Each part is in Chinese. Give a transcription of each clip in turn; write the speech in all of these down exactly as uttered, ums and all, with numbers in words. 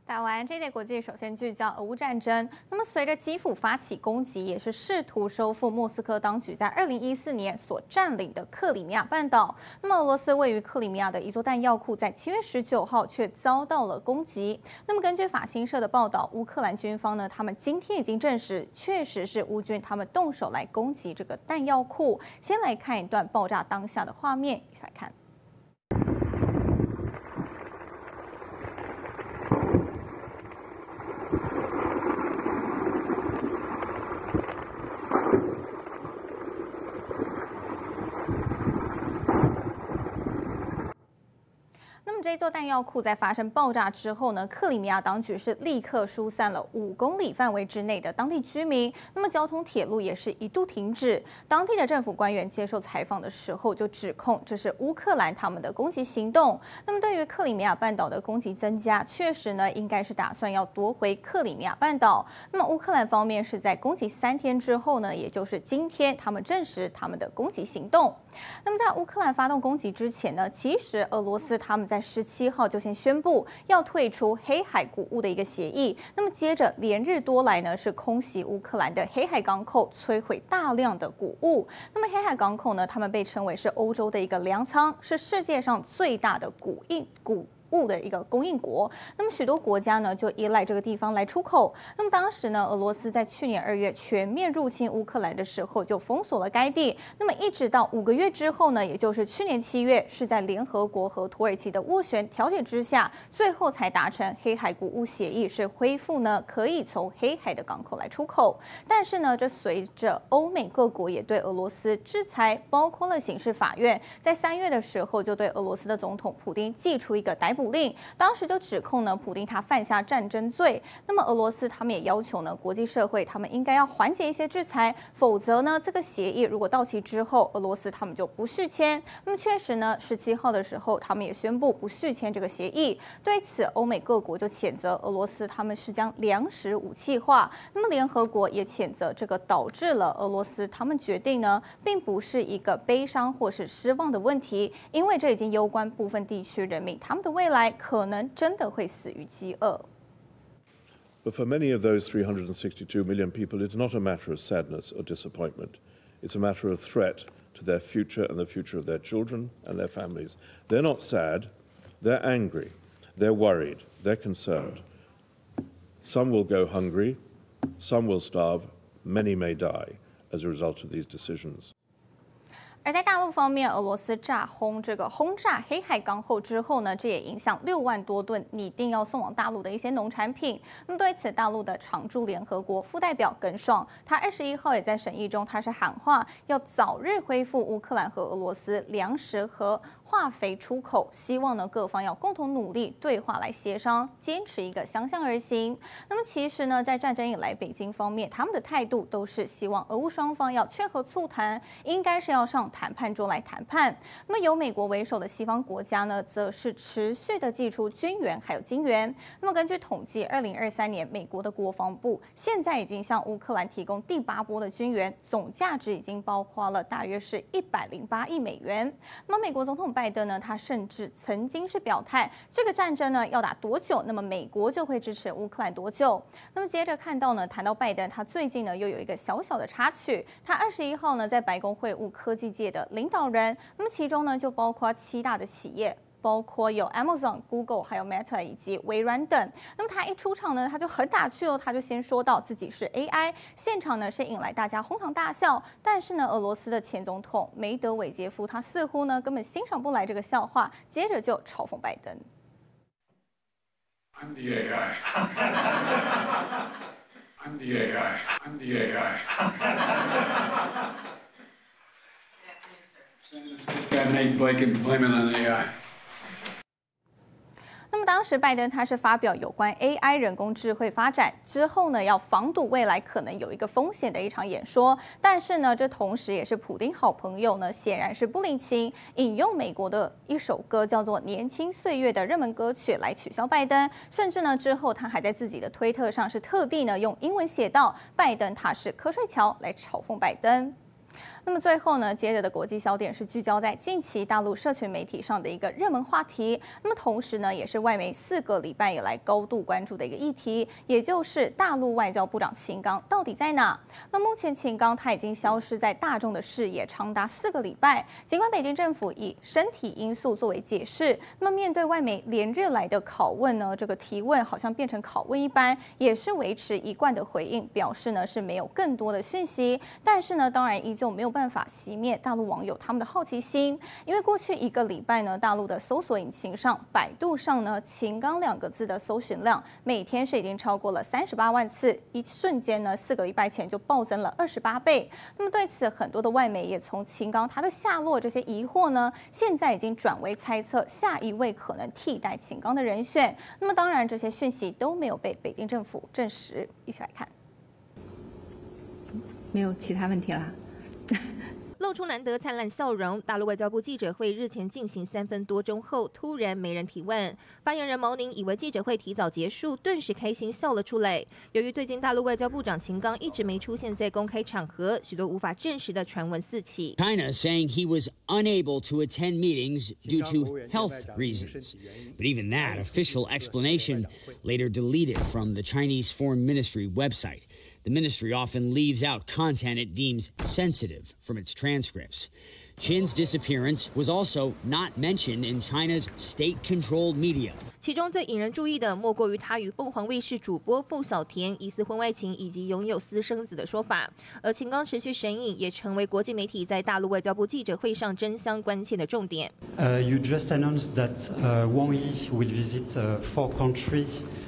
打完这一节国际，首先聚焦俄乌战争。那么，随着基辅发起攻击，也是试图收复莫斯科当局在二零一四年所占领的克里米亚半岛。那么，俄罗斯位于克里米亚的一座弹药库，在七月十九号却遭到了攻击。那么，根据法新社的报道，乌克兰军方呢，他们今天已经证实，确实是乌军他们动手来攻击这个弹药库。先来看一段爆炸当下的画面，一起来看。 那么这座弹药库在发生爆炸之后呢，克里米亚当局是立刻疏散了五公里范围之内的当地居民。那么交通铁路也是一度停止。当地的政府官员接受采访的时候就指控这是乌克兰他们的攻击行动。那么对于克里米亚半岛的攻击增加，确实呢应该是打算要夺回克里米亚半岛。那么乌克兰方面是在攻击三天之后呢，也就是今天，他们证实他们的攻击行动。那么在乌克兰发动攻击之前呢，其实俄罗斯他们在 十七号就先宣布要退出黑海谷物的一个协议，那么接着连日多来呢是空袭乌克兰的黑海港口，摧毁大量的谷物。那么黑海港口呢，他们被称为是欧洲的一个粮仓，是世界上最大的谷运谷 物的一个供应国，那么许多国家呢就依赖这个地方来出口。那么当时呢，俄罗斯在去年二月全面入侵乌克兰的时候就封锁了该地。那么一直到五个月之后呢，也就是去年七月，是在联合国和土耳其的斡旋调解之下，最后才达成黑海谷物协议，是恢复呢可以从黑海的港口来出口。但是呢，这随着欧美各国也对俄罗斯制裁，包括了刑事法院，在三月的时候就对俄罗斯的总统普丁寄出一个逮捕 令，当时就指控呢，普丁他犯下战争罪。那么俄罗斯他们也要求呢，国际社会他们应该要缓解一些制裁，否则呢，这个协议如果到期之后，俄罗斯他们就不续签。那么确实呢，十七号的时候，他们也宣布不续签这个协议。对此，欧美各国就谴责俄罗斯他们是将粮食武器化。那么联合国也谴责这个导致了俄罗斯他们决定呢，并不是一个悲伤或是失望的问题，因为这已经攸关部分地区人民他们的未来 可能真的会死于饥饿。 But for many of those three hundred sixty-two million people, it's not a matter of sadness or disappointment. It's a matter of threat to their future and the future of their children and their families. They're not sad, they're angry, they're worried, they're concerned. Some will go hungry, some will starve, many may die as a result of these decisions. 而在大陆方面，俄罗斯炸轰这个轰炸黑海港口之后呢，这也影响六万多吨拟定要送往大陆的一些农产品。那么对此，大陆的常驻联合国副代表耿爽，他二十一号也在审议中，他是喊话要早日恢复乌克兰和俄罗斯粮食和 化肥出口，希望呢各方要共同努力对话来协商，坚持一个相向而行。那么其实呢，在战争以来，北京方面他们的态度都是希望俄乌双方要劝和促谈，应该是要上谈判桌来谈判。那么由美国为首的西方国家呢，则是持续的寄出军援还有金援。那么根据统计，二零二三年美国的国防部现在已经向乌克兰提供第八波的军援，总价值已经包括了大约是一百零八亿美元。那么美国总统拜 拜登呢，他甚至曾经是表态，这个战争呢要打多久，那么美国就会支持乌克兰多久。那么接着看到呢，谈到拜登，他最近呢又有一个小小的插曲，他二十一号呢在白宫会晤科技界的领导人，那么其中呢就包括七大的企业， 包括有 Amazon、Google， 还有 Meta 以及微软等。那么他一出场呢，他就很打趣哦，他就先说到自己是 A I， 现场呢是引来大家哄堂大笑。但是呢，俄罗斯的前总统梅德韦杰夫他似乎呢根本欣赏不来这个笑话，接着就嘲讽拜登。 I'm the A I. I'm the A I. I'm the A I. Got Nate Blake and blame it on A I. 那么当时拜登他是发表有关 A I 人工智慧发展之后呢，要防堵未来可能有一个风险的一场演说。但是呢，这同时也是普丁好朋友呢，显然是不领情，引用美国的一首歌叫做《年轻岁月》的热门歌曲来取消拜登。甚至呢，之后他还在自己的推特上是特地呢用英文写道拜登他是瞌睡桥来嘲讽拜登。 那么最后呢，接着的国际焦点是聚焦在近期大陆社群媒体上的一个热门话题。那么同时呢，也是外媒四个礼拜以来高度关注的一个议题，也就是大陆外交部长秦刚到底在哪？那目前秦刚他已经消失在大众的视野长达四个礼拜。尽管北京政府以身体因素作为解释，那么面对外媒连日来的拷问呢，这个提问好像变成拷问一般，也是维持一贯的回应，表示呢是没有更多的讯息。但是呢，当然依旧没有办法熄灭大陆网友他们的好奇心，因为过去一个礼拜呢，大陆的搜索引擎上，百度上呢，秦刚两个字的搜寻量每天是已经超过了三十八万次，一瞬间呢，四个礼拜前就暴增了二十八倍。那么对此，很多的外媒也从秦刚他的下落这些疑惑呢，现在已经转为猜测下一位可能替代秦刚的人选。那么当然，这些讯息都没有被北京政府证实。一起来看。 没有其他问题啦。 露出难得灿烂笑容，大陆外交部记者会日前进行三分多钟后，突然没人提问。发言人毛宁以为记者会提早结束，顿时开心笑了出来。由于最近大陆外交部长秦刚一直没出现在公开场合，许多无法证实的传闻四起。 China saying he was unable to attend meetings due to health reasons, but even that official explanation later deleted from the Chinese Foreign Ministry website. The ministry often leaves out content it deems sensitive from its transcripts. Qin's disappearance was also not mentioned in China's state-controlled media. 其中最引人注意的，莫过于他与凤凰卫视主播傅小田疑似婚外情以及拥有私生子的说法。而秦刚持续神隐，也成为国际媒体在大陆外交部记者会上争相关切的重点。 Uh, you just announced that uh, Wang Yi will visit uh, four countries.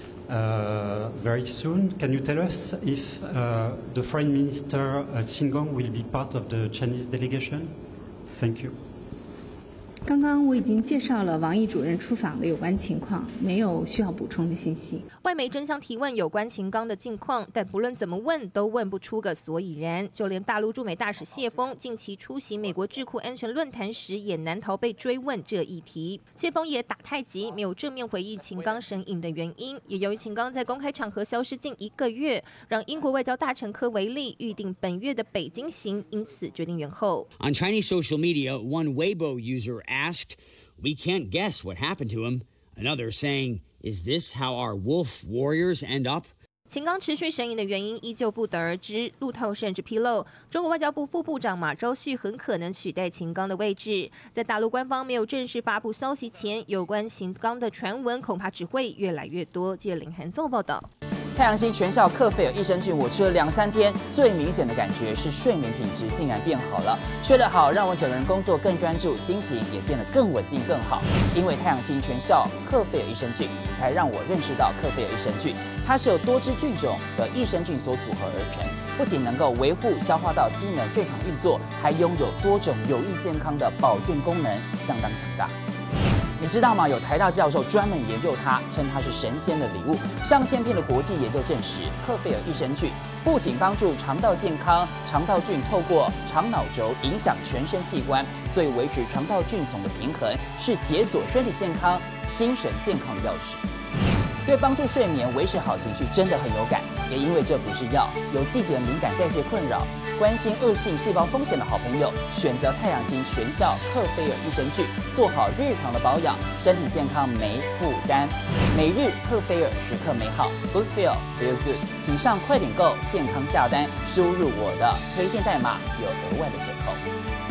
Uh, very soon. Can you tell us if uh, the Foreign Minister uh, Qin Gang will be part of the Chinese delegation? Thank you. 刚刚我已经介绍了王毅主任出访的有关情况，没有需要补充的信息。 外媒争相提问有关秦刚的近况，但不论怎么问，都问不出个所以然。就连大陆驻美大使谢峰近期出席美国智库安全论坛时，也难逃被追问这议题。谢峰也打太极，没有正面回忆秦刚神隐的原因。也由于秦刚在公开场合消失近一个月，让英国外交大臣科维利预定本月的北京行，因此决定延后。 On Chinese social media, one Weibo user asked, "We can't guess what happened to him." Another saying, "Is this how our wolf warriors end up?" 秦刚持续神隐的原因依旧不得而知。路透甚至披露，中国外交部副部长马朝旭很可能取代秦刚的位置。在大陆官方没有正式发布消息前，有关秦刚的传闻恐怕只会越来越多。记者林涵综合报道。 太阳星全效克菲尔益生菌，我吃了两三天，最明显的感觉是睡眠品质竟然变好了。睡得好，让我整个人工作更专注，心情也变得更稳定更好。因为太阳星全效克菲尔益生菌，才让我认识到克菲尔益生菌，它是由多支菌种的益生菌所组合而成，不仅能够维护消化道机能正常运作，还拥有多种有益健康的保健功能，相当强大。你知道吗？有台大教授专门研究它，称它是神仙的礼物。上千篇的国际研究证实，克菲尔益生菌不仅帮助肠道健康，肠道菌透过肠脑轴影响全身器官，所以维持肠道菌丛的平衡是解锁身体健康、精神健康的钥匙。对帮助睡眠、维持好情绪真的很有感，也因为这不是药，有季节敏感、代谢困扰、关心恶性细胞风险的好朋友，选择太阳星全效克菲尔益生菌，做好日常的保养，身体健康没负担。每日克菲尔，时刻美好 ，Good Feel Feel Good， 请上快点购健康下单，输入我的推荐代码，有额外的折扣。